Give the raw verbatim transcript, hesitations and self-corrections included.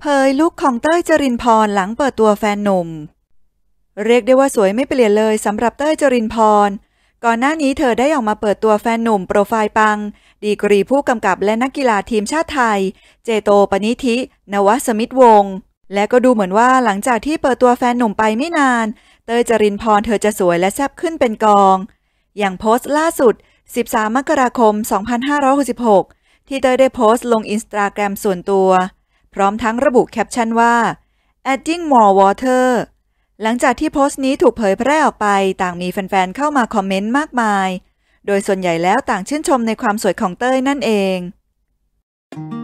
เผยลุคของเต้ยจรินพรหลังเปิดตัวแฟนหนุ่มเรียกได้ว่าสวยไม่เปลี่ยนเลยสำหรับเต้ยจรินพรก่อนหน้านี้เธอได้ออกมาเปิดตัวแฟนหนุ่มโปรไฟล์ปังดีกรีผู้กำกับและนักกีฬาทีมชาติไทยเจโตปนิธินวสมิทธวงศ์และก็ดูเหมือนว่าหลังจากที่เปิดตัวแฟนหนุ่มไปไม่นานเต้ยจรินพรเธอจะสวยและแซ่บขึ้นเป็นกองอย่างโพสต์ล่าสุดสิบสามมกราคมสองพันห้าร้อยหกสิบหกที่เต้ยได้โพสต์ลงอินสตาแกรมส่วนตัวพร้อมทั้งระบุแคปชั่นว่า adding more water หลังจากที่โพสต์นี้ถูกเผยแพร่ออกไปต่างมีแฟนๆเข้ามาคอมเมนต์มากมายโดยส่วนใหญ่แล้วต่างชื่นชมในความสวยของเต้ยนั่นเอง